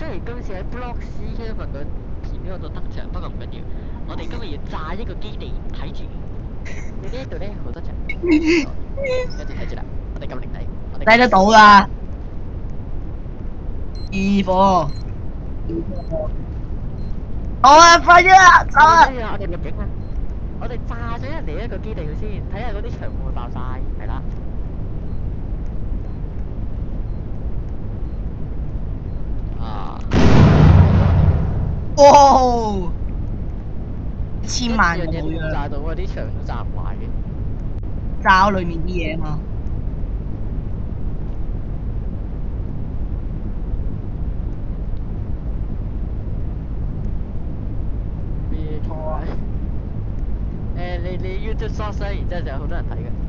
雖然今次喺 Block C 嘅份個片嗰度登場，不過唔緊要。我哋今日要炸一個基地，睇住。佢呢一度咧好多場，跟住睇住啦。我哋撳零底，我哋睇得到㗎。二火。好啊，快啲啦，走啊！ 我哋入影啊！我哋炸咗人哋一個基地佢先，睇下嗰啲場會唔會爆晒，係啦。啊！ 哇！1000萬個冇樣炸到啊！啲牆都炸唔壞嘅。 炸裡面啲嘢嘛。 咩？你 YouTube short 然之後就有好多人睇嘅。